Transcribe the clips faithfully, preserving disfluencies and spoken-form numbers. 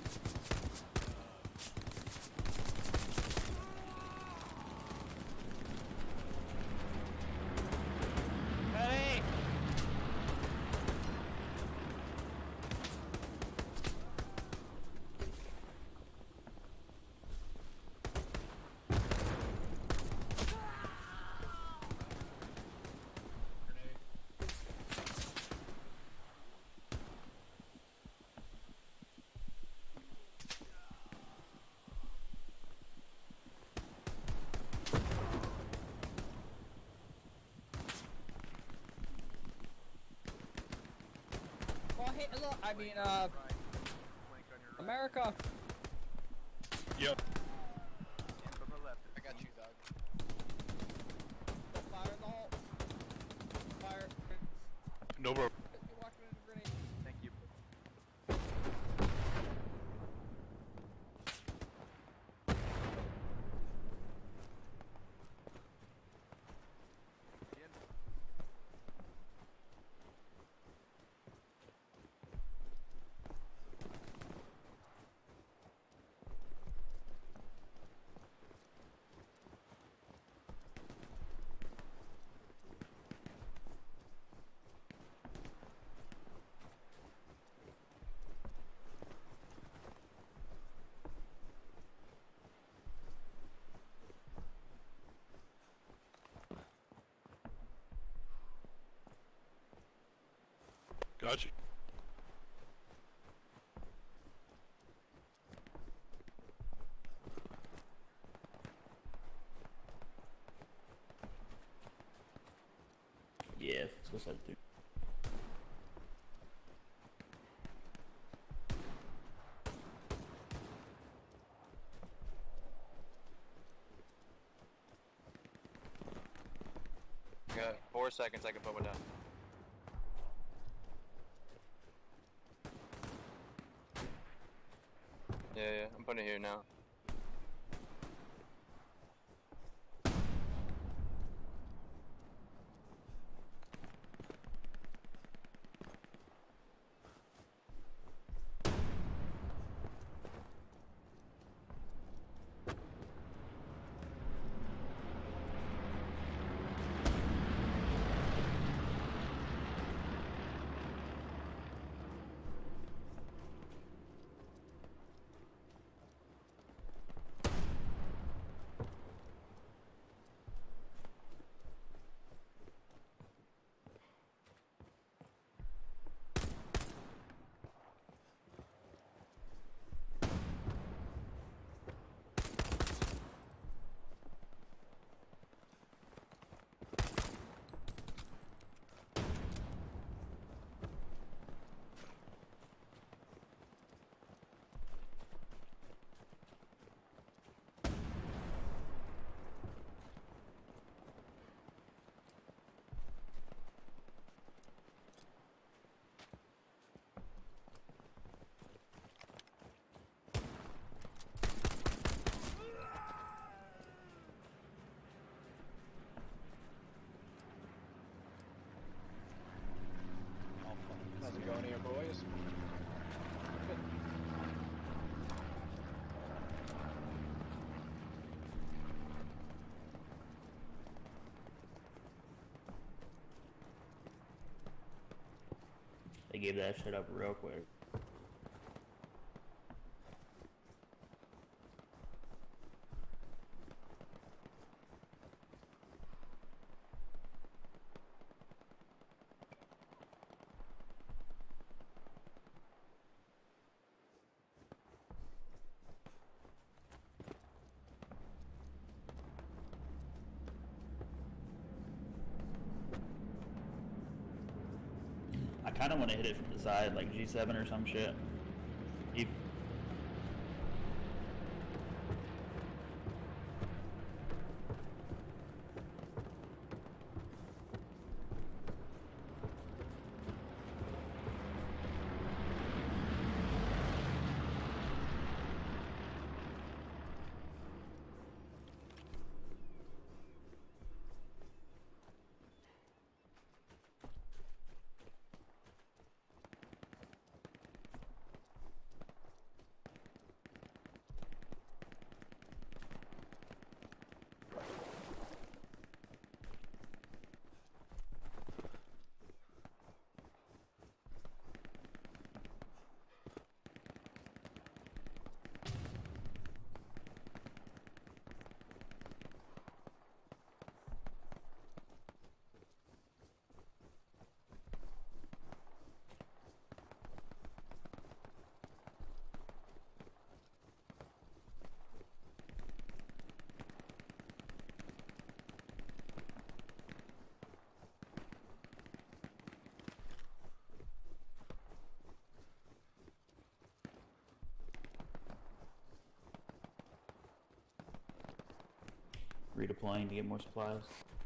Oh, hey, look, I mean, uh, America. Yep. And from the left. I got you, dog. Fire in the hole. Fire. No, bro. You walking in a grenade. Thank you. Again. Gotcha. Yeah, let's go side through. Got four seconds, I can put one down. Yeah, yeah, I'm putting it here now. How's it going here, boys? They gave that shit up real quick. I kind of want to hit it from the side, like G seven or some shit. You redeploying to get more supplies.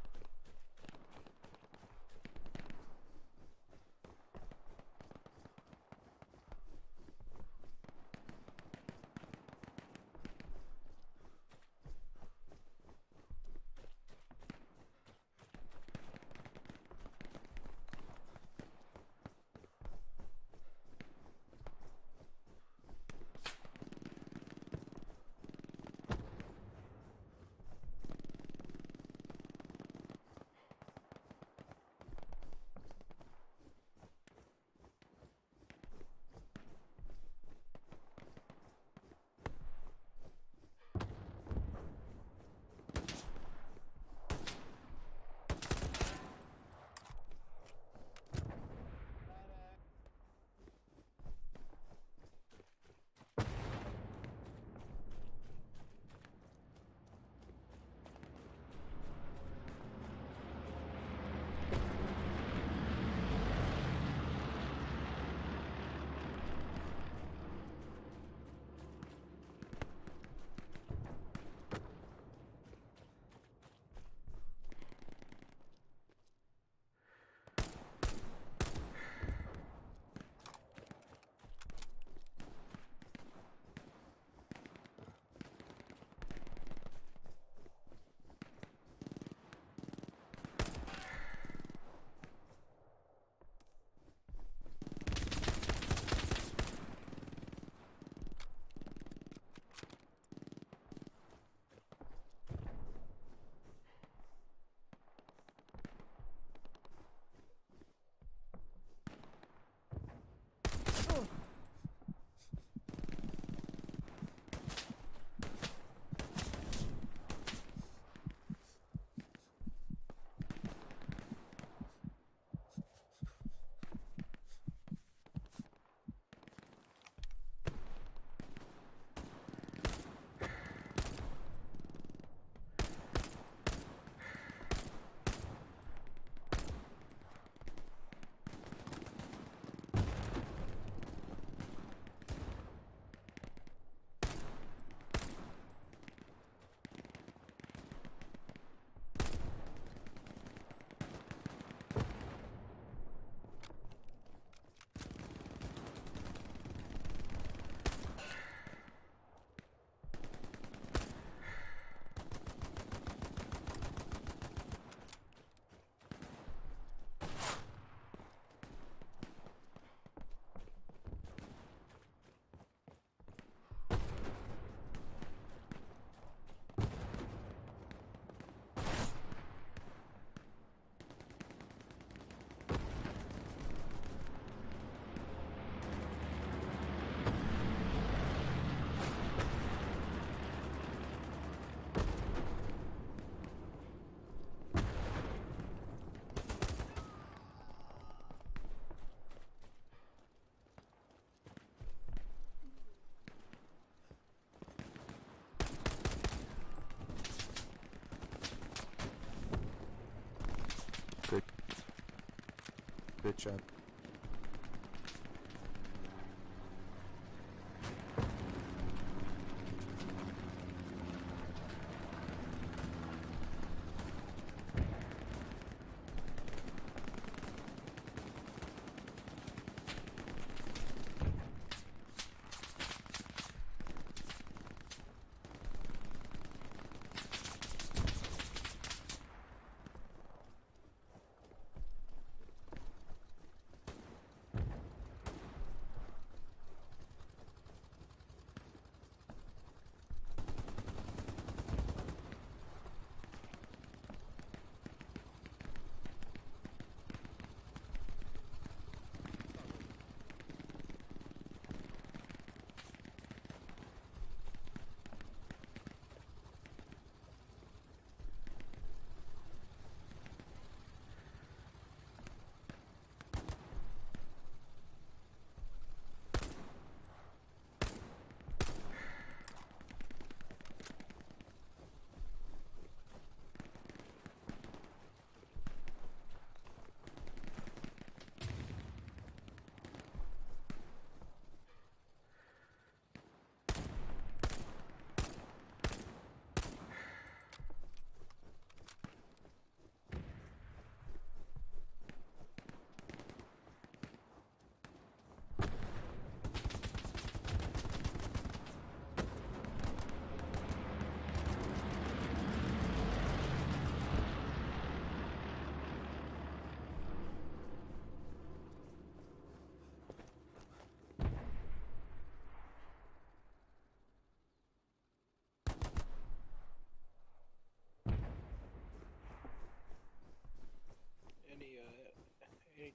Good job.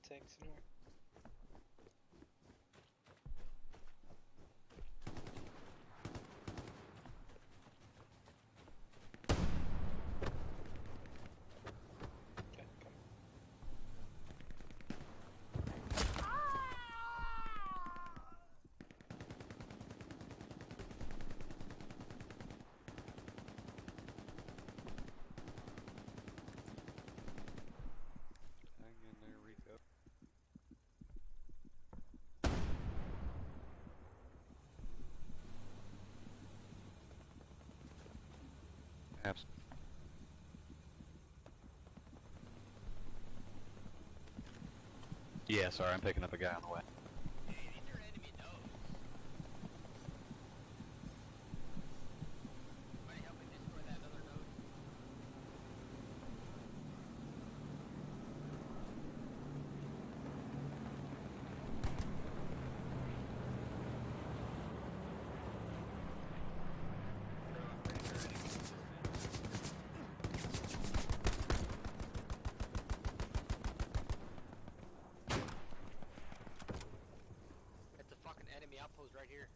tanks anywhere. Okay, come. Hang in there, Rico. Abs. Yeah, sorry, I'm picking up a guy on the way. It's a fucking enemy outpost right here.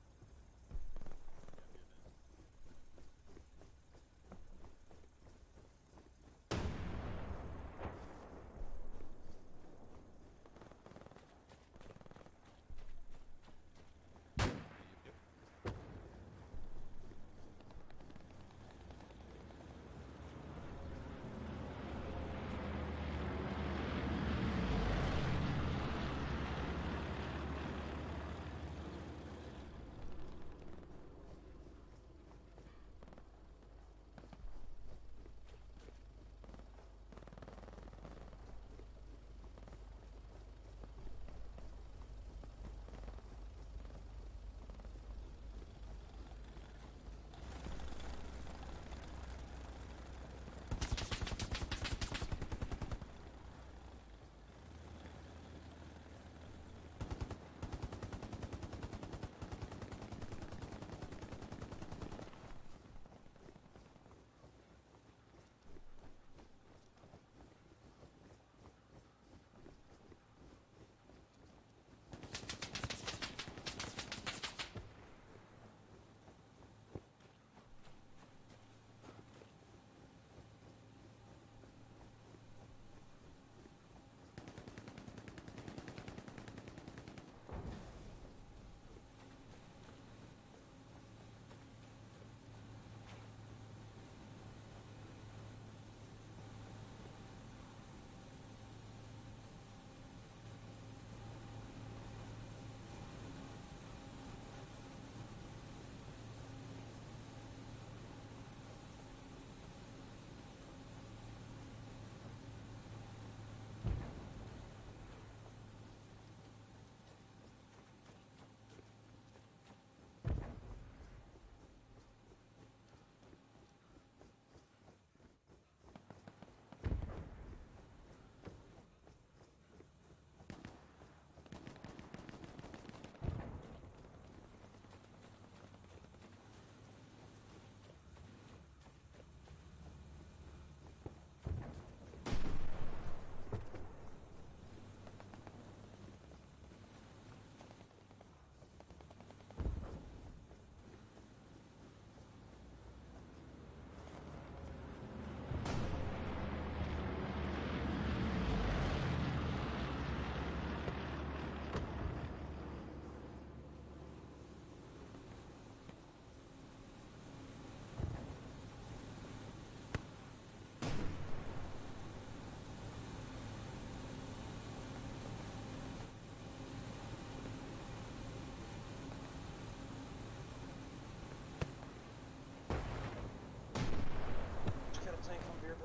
Just got a tank on here, bro.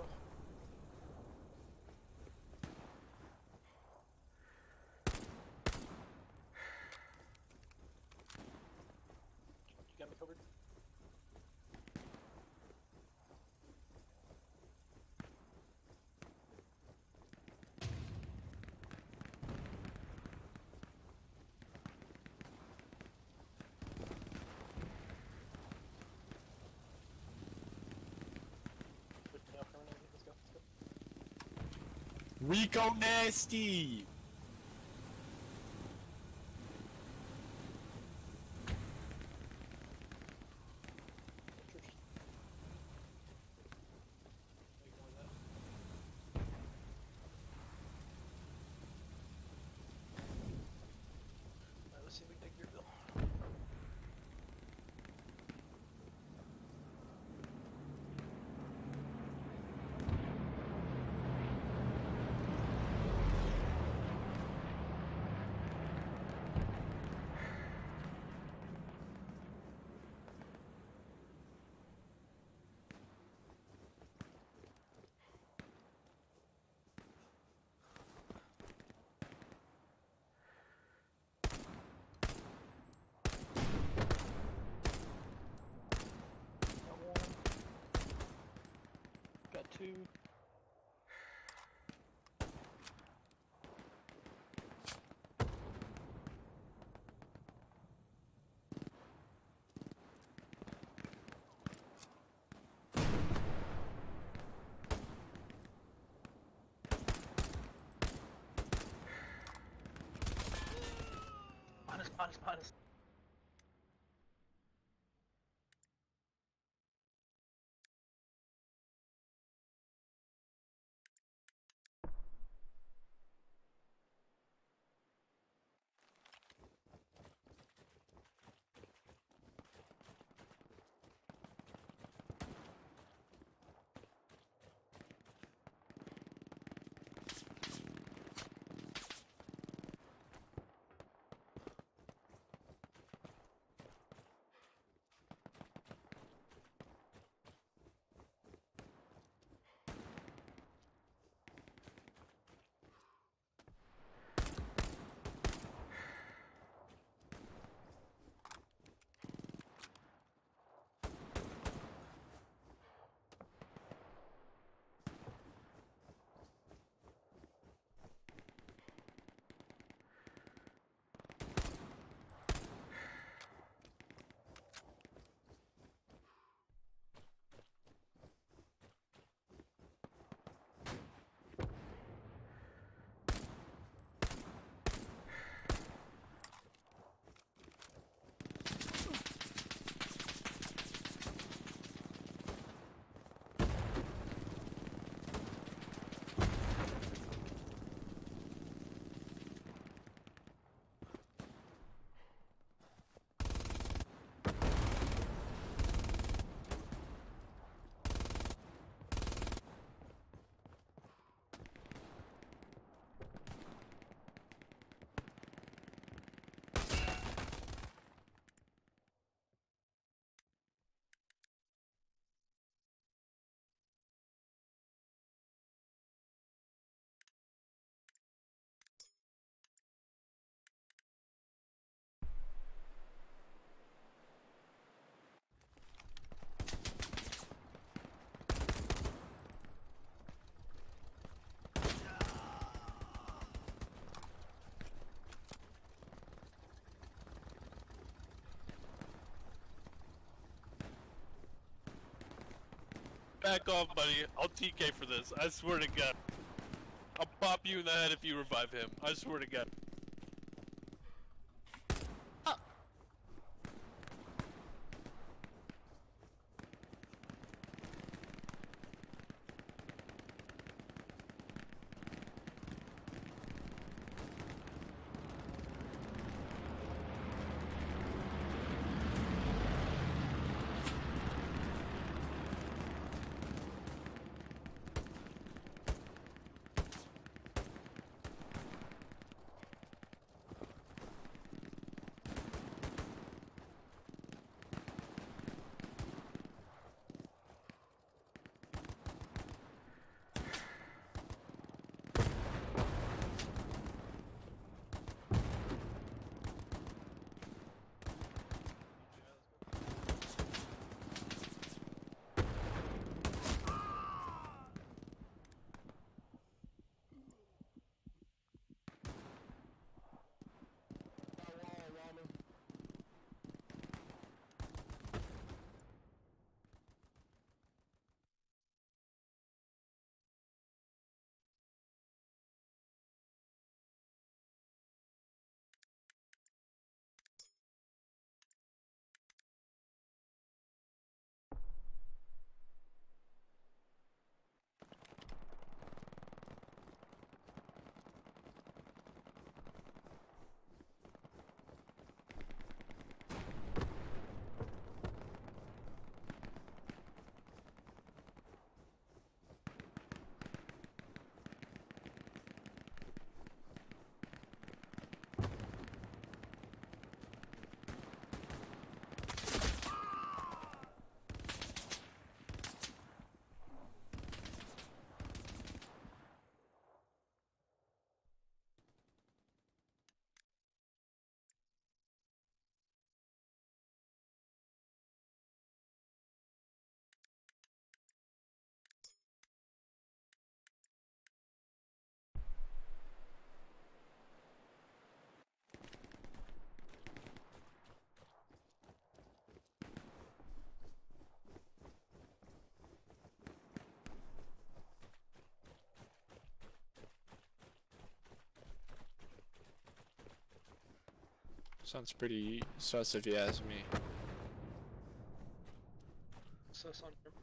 You got me covered? Push me up, coming in. Let's go, let's go. Rico Nasty! plus minus. Back off, buddy. I'll T K for this. I swear to God. I'll pop you in the head if you revive him. I swear to God. Sounds pretty sus if you ask me. Sus on him.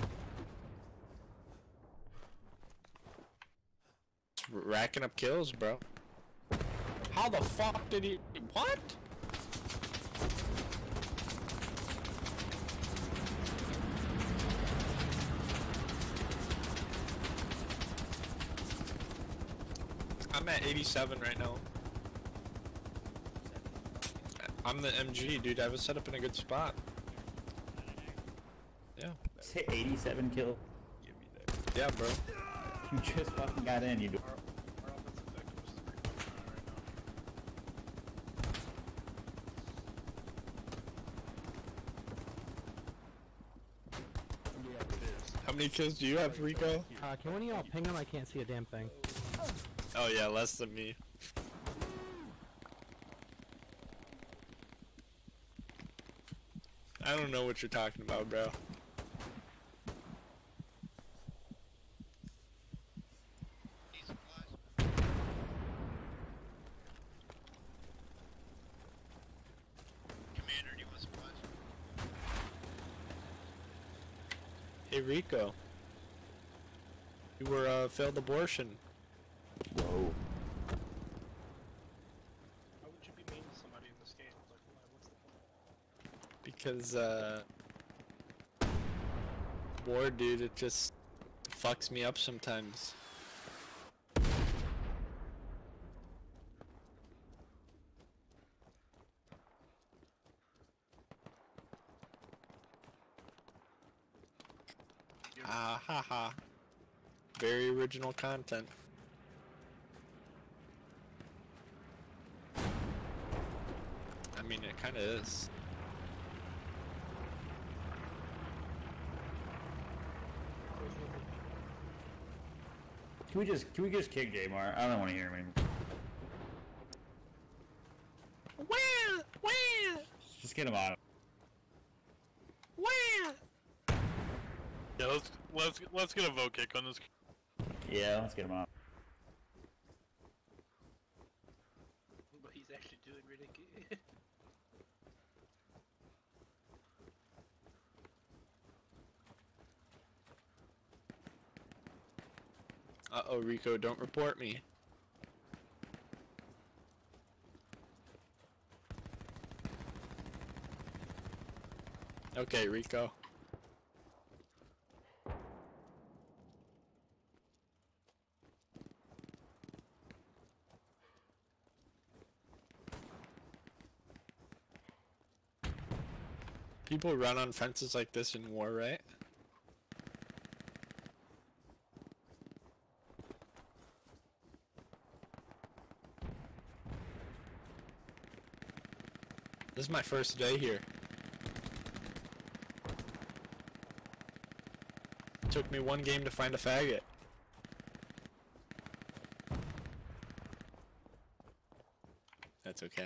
It's racking up kills, bro. How the fuck did he? What? I'm at eighty-seven right now. I'm the M G, dude. I was set up in a good spot. Yeah. Say eighty-seven kill. Yeah, bro. You just fucking got in, you do. Our offensive effective was three point nine right now. How many kills do you have, Rico? Uh, can one of y'all ping him? I can't see a damn thing. Oh yeah, less than me. I don't know what you're talking about, bro. Commander, do you want supplies? Hey Rico. You were a uh, failed abortion. Whoa. Why would you be mean to somebody in this game? Like, why? What's the point? Because, uh... war, dude, it just fucks me up sometimes. Ah ha ha. Very original content. I mean, it kinda is. Can we just can we just kick J Mar? I don't want to hear him anymore. Where? Where? Just get him out. Where? Yeah, let's let's let's get a vote kick on this. Yeah, let's get him out. But he's actually doing really good. Uh-oh, Rico, don't report me. Okay, Rico. People run on fences like this in war, right? This is my first day here. Took me one game to find a faggot. That's okay.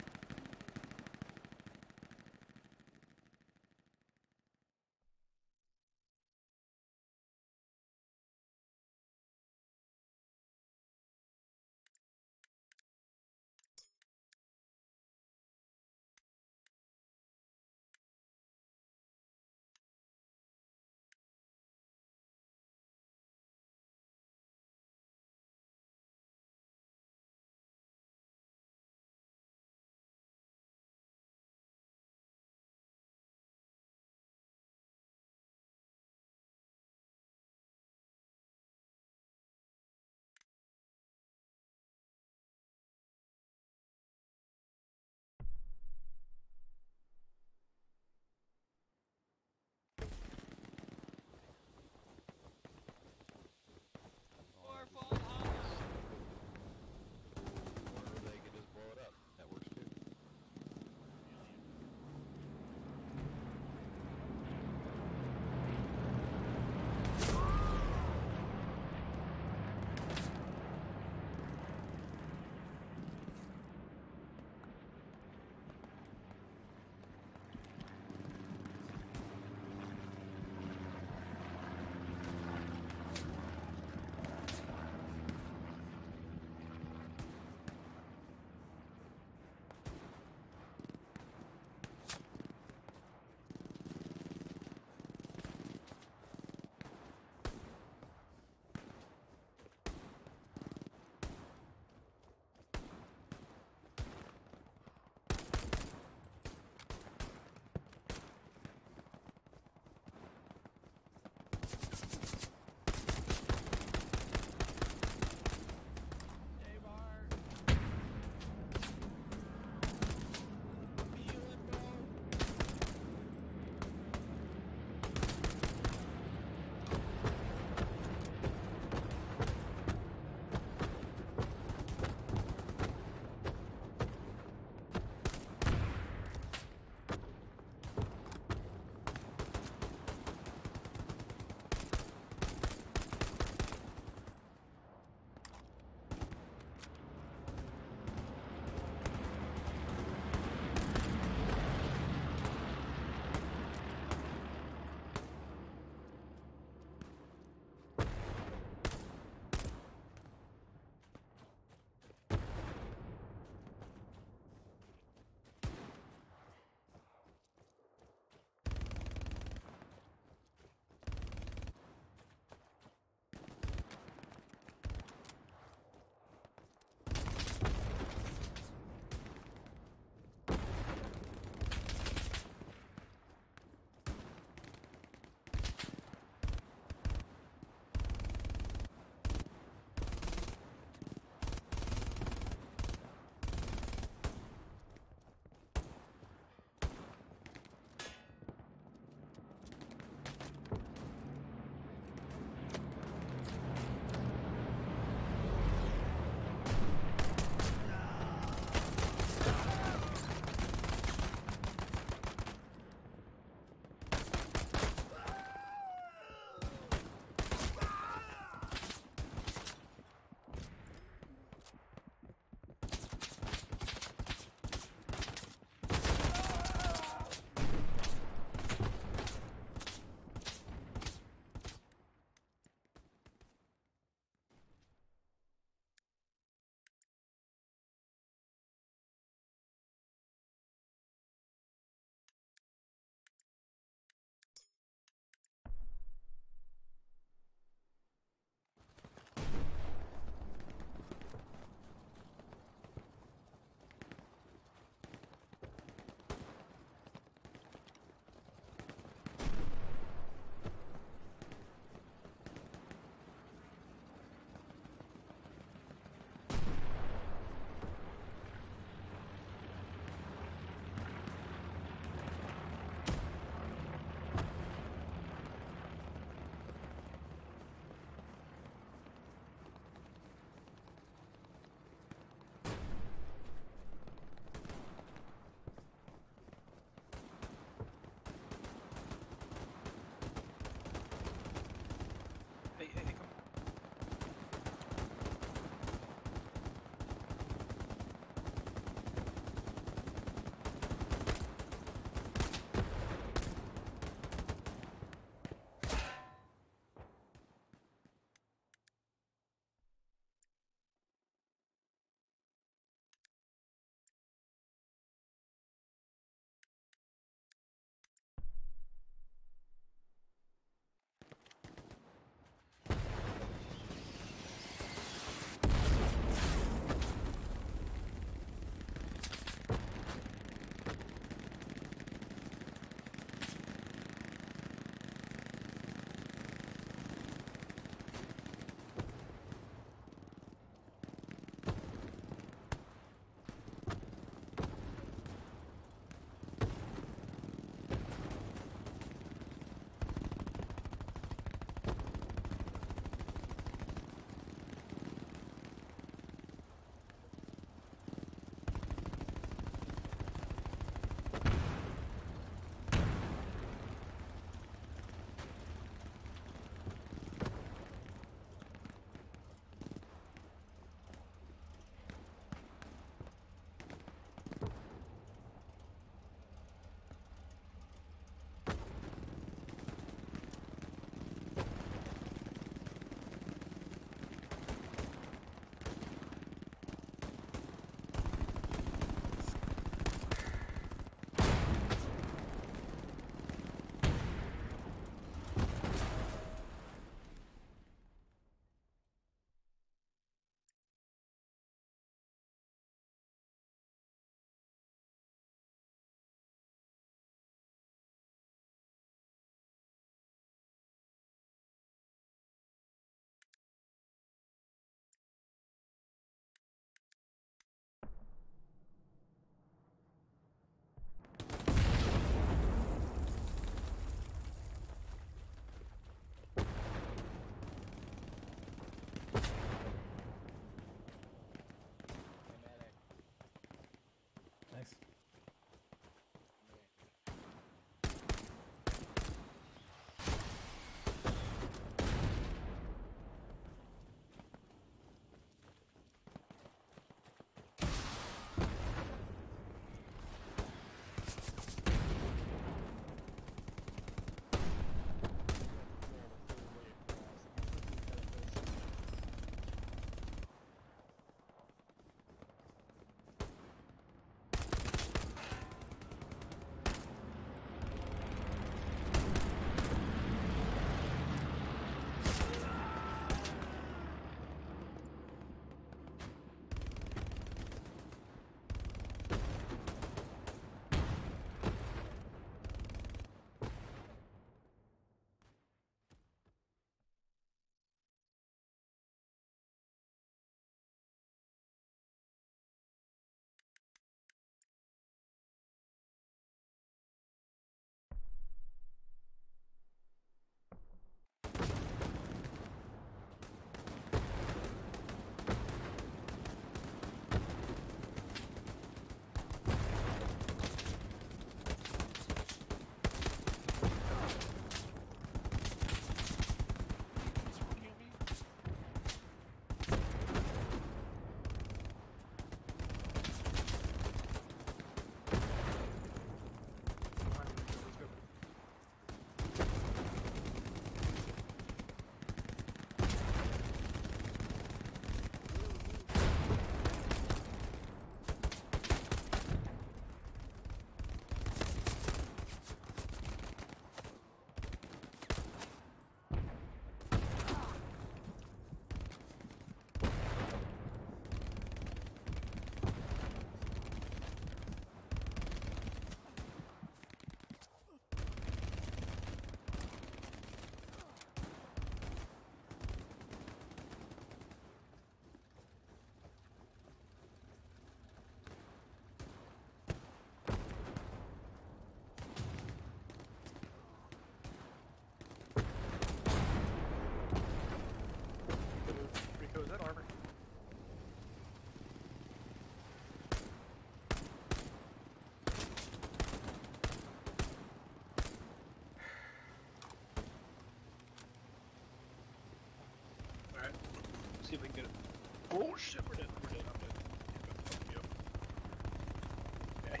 see if I can get it. Oh shit, we're dead. We're dead. I'm dead. Fuck you. Okay.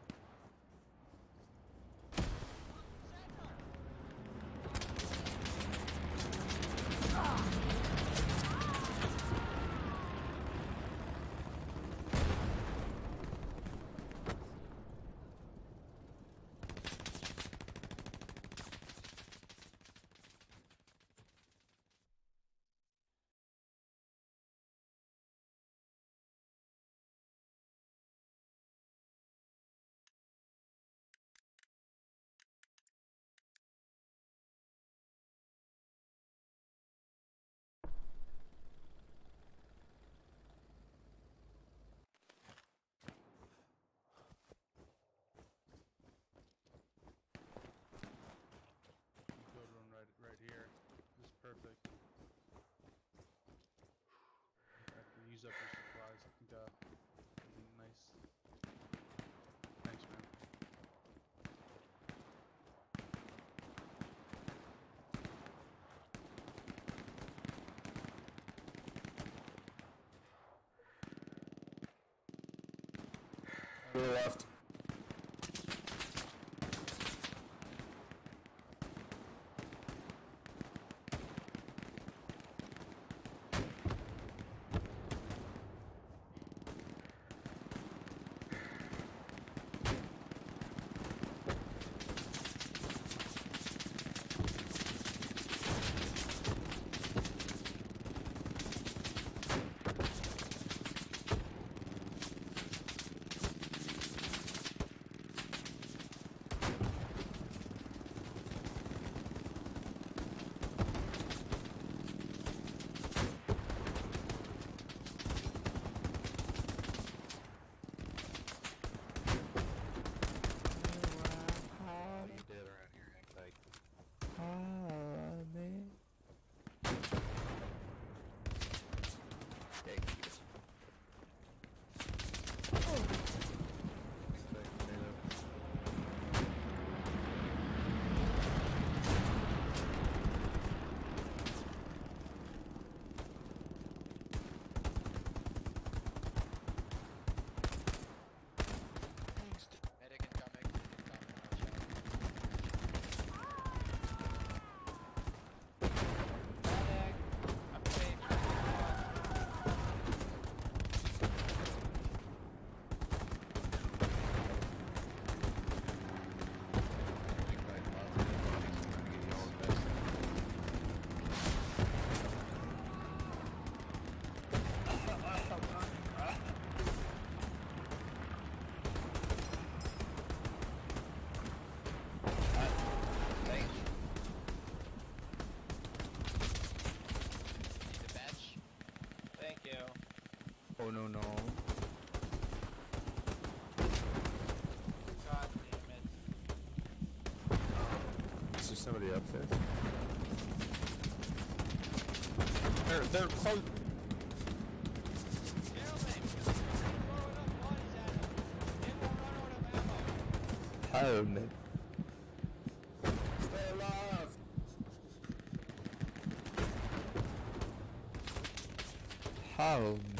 Good one right, right here. This is perfect. After you use up your supplies, I think, uh, nice. Thanks, man. To the left. All you dead around here, hang tight. Okay, keep it. Hang tight, potato. Medic incoming. Hang tight, lots of dead bodies. Trying to get y'all's best. Thank you. Need a badge? Thank you. Oh no no. God damn it. Is there somebody up there? They're they're close. Oh man. Stay alive. How